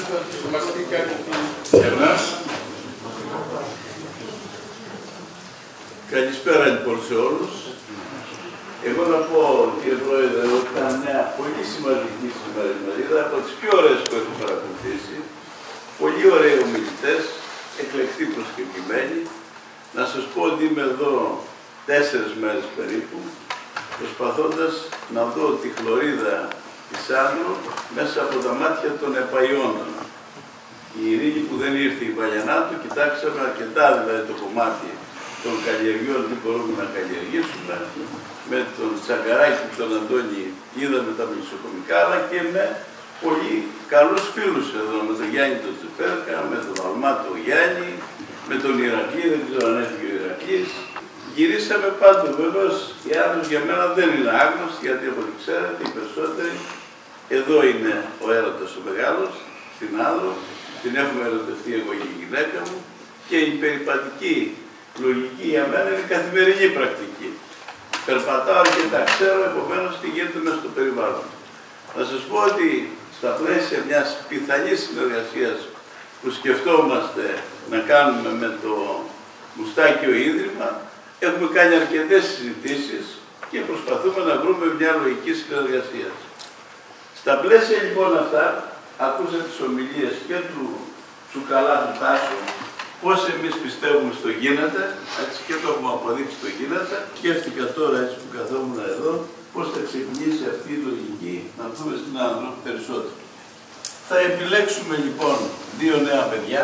Καλησπέρα λοιπόν σε όλους. Εγώ να πω, κύριε Πρόεδρε, ότι ήταν μια πολύ σημαντική σημερινή μερίδα, από τις πιο ωραίες που έχω παρακολουθήσει. Πολύ ωραίοι ομιλητές, εκλεκτοί προσκεκλημένοι. Να σας πω ότι είμαι εδώ 4 μέρες περίπου, προσπαθώντας να δω τη χλωρίδα της Άντρου μέσα από τα μάτια των επαϊόντων. Η Ειρήνη που δεν ήρθε η Βαλιανάτου, κοιτάξαμε αρκετά δηλαδή το κομμάτι των καλλιεργειών που μπορούμε να καλλιεργήσουμε. Με τον Τσαγκαράκη και τον Αντώνη είδαμε τα μελισσοκομικά, αλλά και με πολύ καλούς φίλους εδώ, με τον Γιάννη τον Τσεπέρκα, με τον Αλμάτο Γιάννη, με τον Ηρακλή, δεν ξέρω αν έφυγε ο Ηρακλής. Γυρίσαμε πάντως, βεβαίως η Άντρος για μένα δεν είναι άγνωστη, γιατί από ό,τι ξέρετε οι περισσότεροι, εδώ είναι ο έρωτας ο μεγάλος, στην Άντρο, την έχουμε ερωτευτεί εγώ και η γυναίκα μου, και η περιπατική λογική για μένα είναι η καθημερινή πρακτική. Περπατάω και τα ξέρω, επομένως τι γίνεται μέσα στο περιβάλλον. Να σας πω ότι στα πλαίσια μιας πιθανής συνεργασίας που σκεφτόμαστε να κάνουμε με το Μουστάκιο Ίδρυμα, έχουμε κάνει αρκετές συζητήσεις και προσπαθούμε να βρούμε μια λογική συνεργασία. Στα πλαίσια λοιπόν αυτά, ακούσατε τις ομιλίες και του Τσουκαλά του Τάσου, πώς εμείς πιστεύουμε στο γίνεται, έτσι και το έχουμε αποδείξει στο γίνεται. Σκέφτηκα τώρα, έτσι που καθόμουν εδώ, πώς θα ξεκινήσει αυτή η λογική να δούμε στην Άντρο περισσότερο. Θα επιλέξουμε λοιπόν 2 νέα παιδιά,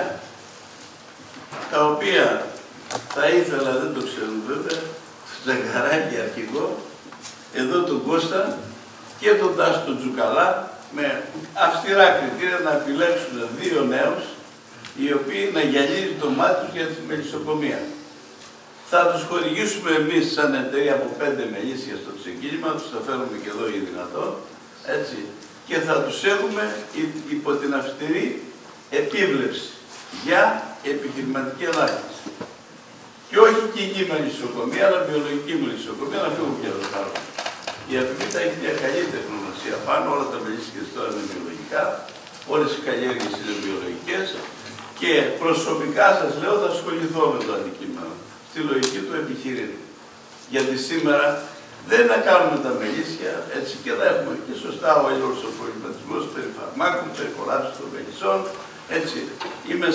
τα οποία θα ήθελα, δεν το ξέρουν βέβαια, Ζαγκαράκη αρχηγό, εδώ τον Κώστα και τον Τάσο τον Τζουκαλά, με αυστηρά κριτήρια να επιλέξουν 2 νέους, οι οποίοι να γυαλίζει το μάτι τους για τη μελισσοκομεία. Θα τους χορηγήσουμε εμείς σαν εταιρεία από 5 μελίσια στο ξεκίνημα, τους θα φέρουμε και εδώ ή δυνατόν, έτσι, και θα τους έχουμε υπό την αυστηρή επίβλεψη για επιχειρηματική ανάπτυξη. Και όχι κοινή μελισσοκομεία, αλλά βιολογική μελισσοκομεία, να φύγουν και εδώ πάνω. Η Αφρική έχει μια καλή τεχνολογία πάνω, όλα τα μελίσια τώρα είναι βιολογικά, όλες οι καλλιέργειες είναι βιολογικές. Και προσωπικά σας λέω θα ασχοληθώ με το αντικείμενο, στη λογική του επιχειρήν. Γιατί σήμερα δεν να κάνουμε τα μελίσια, έτσι και θα έχουμε και σωστά ο όλος ο προβληματισμός περί φαρμάκων, περί κολάψης των μελισσών, έτσι. Είμαι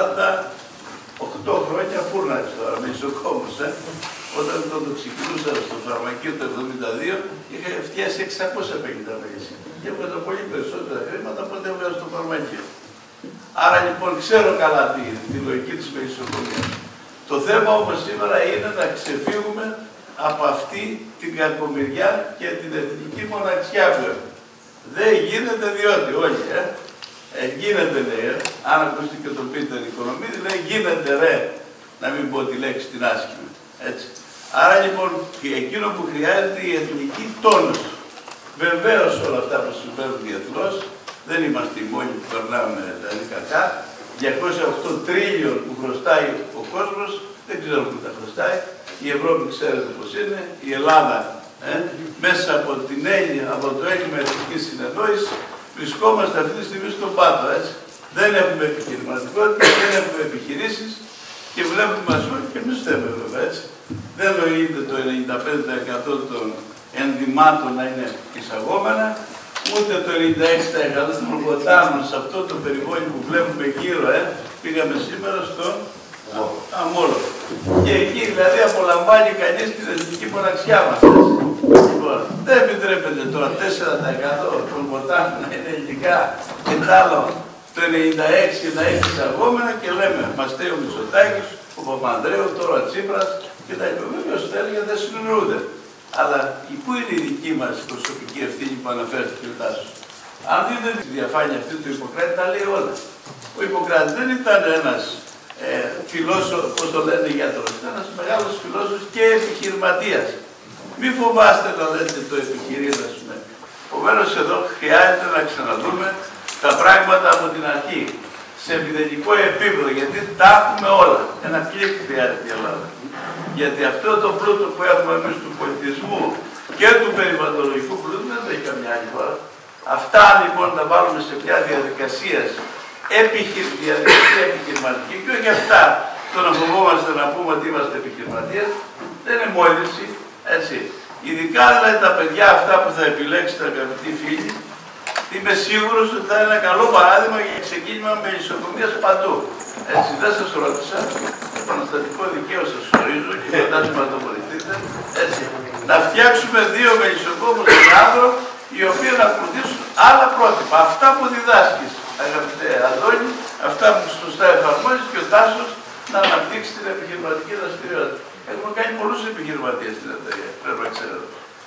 48 χρόνια φούρναρης τώρα, μελισσοκόμος, Όταν το ξεκινούσα στο φαρμακείο το 1972, είχα φτιάσει 650 μελίσια. Και έβγαζα πολύ περισσότερα χρήματα από ό,τι έβγαζα στο φαρμακείο. Άρα λοιπόν ξέρω καλά τη λογική της μελισσοκομείας. Το θέμα όμως σήμερα είναι να ξεφύγουμε από αυτή την κακομοιριά και την εθνική μοναξιά που έχουμε. Δεν γίνεται διότι, όχι, γίνεται λέει, αν ακούστε και τον Πίτερ Οικονομίδη, λέει γίνεται ρε, να μην πω τη λέξη την άσχημη. Έτσι. Άρα λοιπόν εκείνο που χρειάζεται η εθνική τόνωση. Βεβαίως όλα αυτά που συμβαίνουν διεθνώς, δεν είμαστε οι μόνοι που περνάμε δηλαδή κακά. 208 τρίλιον που χρωστάει ο κόσμος, δεν ξέρω που τα χρωστάει. Η Ευρώπη ξέρετε πώς είναι, η Ελλάδα μέσα από την έννοια, από το έλλειμμα εθνικής συνεννόησης, βρισκόμαστε αυτή τη στιγμή στον πάτο, έτσι. Δεν έχουμε επιχειρηματικότητα, δεν έχουμε επιχειρήσεις και βλέπουμε ας πούμε και εμείς θέμε βέβαια, έτσι. Δεν νοείται το 95% των ενδυμάτων να είναι εισαγόμενα, ούτε το 96% των ποτάμων σε αυτό το περιβόλι που βλέπουμε γύρω, πήγαμε σήμερα στον Αμόλογο. Και εκεί δηλαδή απολαμβάνει κανείς την εθνική μοναξιά μας. Λοιπόν, δεν επιτρέπεται τώρα 4% των ποτάμων να είναι ελληνικά και τ' άλλο το 96% να έχει εισαγόμενα και λέμε μας στέει ο Μητσοτάκης, ο Παπανδρέου, τώρα ο Τσίπρας και τα υπόλοιπα. Βέβαια στα έργα δεν συνεννοούνται. Αλλά πού είναι η δική μας προσωπική ευθύνη που αναφέρθηκε ο Τάσος. Αν δείτε τη διαφάνεια αυτή του Ιπποκράτη, τα λέει όλα. Ο Ιπποκράτης δεν ήταν ένας φιλόσοφος, πώς το λένε γιατρός, ήταν ένας μεγάλος φιλόσοφος και επιχειρηματίας. Μη φοβάστε να λέτε το επιχειρήν, ας πούμε. Επομένως εδώ χρειάζεται να ξαναδούμε τα πράγματα από την αρχή, σε επιδετικό επίπεδο, γιατί τα έχουμε όλα. Ένα κλικ χρειάζεται η Ελλάδα. Γιατί αυτό το πλούτο που έχουμε εμείς του πολιτισμού και του περιβαλλοντολογικού πλούτου δεν το έχει καμιά άλλη χώρα. Αυτά λοιπόν τα βάλουμε σε μια διαδικασία διαδικασία επιχειρηματική και όχι αυτά το να φοβόμαστε να πούμε ότι είμαστε επιχειρηματίες, δεν είναι μόλυνση, έτσι. Ειδικά δηλαδή τα παιδιά αυτά που θα επιλέξετε, αγαπητοί φίλοι, είμαι σίγουρος ότι θα είναι ένα καλό παράδειγμα για ξεκίνημα μελισσοκομείας παντού. Έτσι, δεν σας ρώτησα, επαναστατικό δικαίωμα σας ορίζω και φαντάζομαι να το βοηθείτε. Έτσι, να φτιάξουμε 2 μελισσοκόμους στον άνθρωπο, οι οποίοι να ακολουθήσουν άλλα πρότυπα. Αυτά που διδάσκεις, αγαπητέ Αντώνη, αυτά που σωστά εφαρμόζεις και ο Τάσος να αναπτύξει την επιχειρηματική δραστηριότητα. Έχουμε κάνει πολλούς επιχειρηματίες στην εταιρεία, πρέπει να ξέρετε.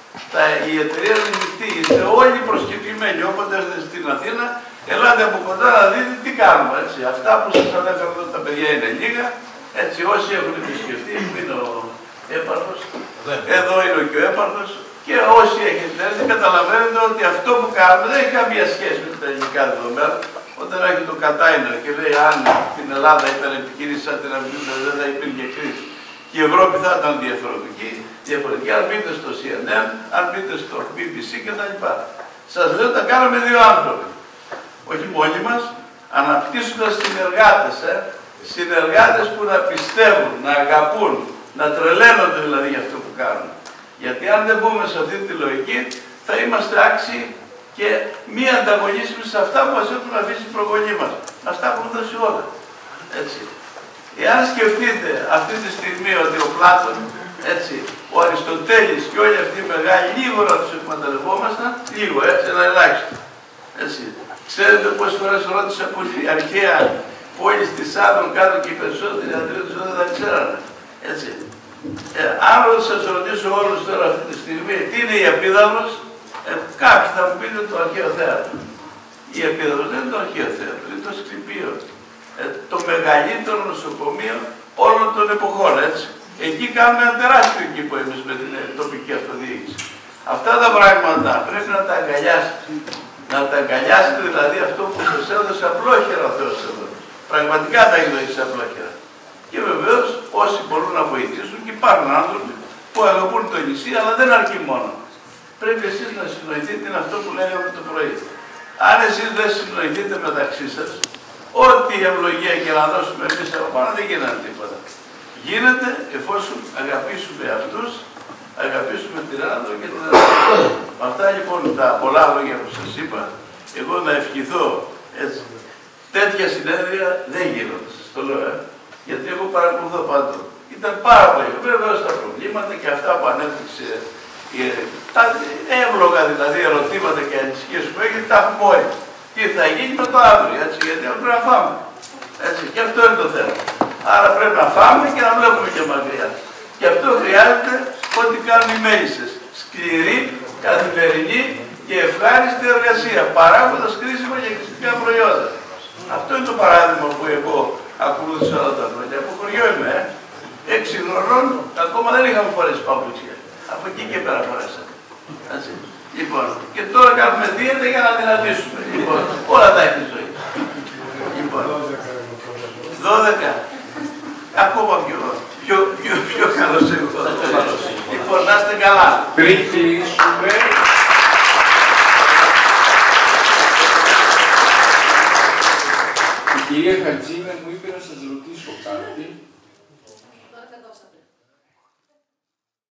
Η εταιρεία είναι ανοιχτή, είστε όλοι προσκεκλημένοι. Όποτε έρθετε στην Αθήνα, ελάτε από κοντά να δείτε τι κάνουμε. Έτσι. Αυτά που σας ανέφερα εδώ τα παιδιά είναι λίγα. Έτσι, όσοι έχουν επισκεφτεί, είναι ο έπαρχος, εδώ είναι και ο έπαρχος, και όσοι έχετε έρθει, καταλαβαίνετε ότι αυτό που κάνουμε δεν έχει καμία σχέση με τα ελληνικά δεδομένα. Όταν έχει το Κατάινερ και λέει αν στην Ελλάδα ήταν επιχείρηση σαν την Αμβίδα, δεν θα υπήρχε κρίση. Και η Ευρώπη θα ήταν διαφορετική, αν μπείτε στο CNN, αν μπείτε στο BBC κτλ. Σας λέω τα κάναμε 2 άνθρωποι. Όχι μόνοι μας, αναπτύσσοντας συνεργάτες. Συνεργάτες που να πιστεύουν, να αγαπούν, να τρελαίνονται δηλαδή για αυτό που κάνουν. Γιατί αν δεν μπούμε σε αυτή τη λογική, θα είμαστε άξιοι και μη ανταγωνίσιμοι σε αυτά που μας έχουν αφήσει οι προγονείς μας. Μας τα έχουν δώσει όλα. Έτσι. Εάν σκεφτείτε αυτή τη στιγμή ότι ο Πλάτων, έτσι, ο Αριστοτέλης και όλοι αυτοί οι μεγάλοι λίγο να τους εκμεταλλευόμασταν, λίγο, έτσι, ένα ελάχιστο. Έτσι. Ξέρετε πόσες φορές ρώτησα που η αρχαία πόλη της Άδων κάτω και οι περισσότεροι αντροί τους δεν τα ξέρανε. Έτσι. Αν σας ρωτήσω όλους τώρα αυτή τη στιγμή τι είναι η Επίδαυρος, κάποιοι θα μου πείτε το αρχαίο θέατρο. Η Επίδαυρος δεν είναι το αρχαίο θέατρο, είναι το Σκληπείο. Το μεγαλύτερο νοσοκομείο όλων των εποχών, έτσι. Εκεί κάνουμε ένα τεράστιο κήπο εμείς με την τοπική αυτοδιοίκηση. Αυτά τα πράγματα πρέπει να τα αγκαλιάσετε. Να τα αγκαλιάσετε δηλαδή αυτό που σας έδωσε απλόχερα ο Θεός εδώ. Πραγματικά τα έχει δώσει απλόχερα. Και βεβαίως όσοι μπορούν να βοηθήσουν και υπάρχουν άνθρωποι που αγαπούν το νησί, αλλά δεν αρκεί μόνο. Πρέπει εσείς να συνοηθείτε, είναι αυτό που λέγαμε το πρωί. Αν εσείς δεν συνοηθείτε μεταξύ σας, ό,τι ευλογία και να δώσουμε εμείς από πάνω δεν γίνεται τίποτα. Γίνεται εφόσον αγαπήσουμε αυτούς, αγαπήσουμε την Άδο και την Άδο. Με αυτά λοιπόν τα πολλά λόγια που σας είπα, εγώ να ευχηθώ έτσι. Τέτοια συνέδρια δεν γίνονται, σας το λέω, γιατί εγώ παρακολουθώ παντού. Ήταν πάρα πολύ. Βέβαια τα προβλήματα και αυτά που ανέπτυξε, τα εύλογα δηλαδή ερωτήματα και ανησυχίες που έγινε, τα έχουμε όλοι. Τι θα γίνει με το αύριο, έτσι, γιατί πρέπει να φάμε. Έτσι, και αυτό είναι το θέμα. Άρα πρέπει να φάμε και να βλέπουμε και μακριά. Και αυτό χρειάζεται ό,τι κάνουν οι μέλισσες. Σκληρή, καθημερινή και ευχάριστη εργασία, παράγοντας κρίσιμα και χρηστικά προϊόντα. Αυτό είναι το παράδειγμα που εγώ ακολούθησα όλα τα χρόνια. Από χωριό είμαι, 6 χρονών, ακόμα δεν είχαμε φορέσει παπούτσια. Από εκεί και πέρα φορέσαμε. Έτσι. Λοιπόν, και τώρα κάνουμε δίαιτα για να δυνατήσουμε. Λοιπόν, όλα τα έχει η ζωή. Λοιπόν, 12. Ακόμα πιο καλός εγώ. Λοιπόν, να είστε καλά. Πριν κλείσουμε, η κυρία Χατζή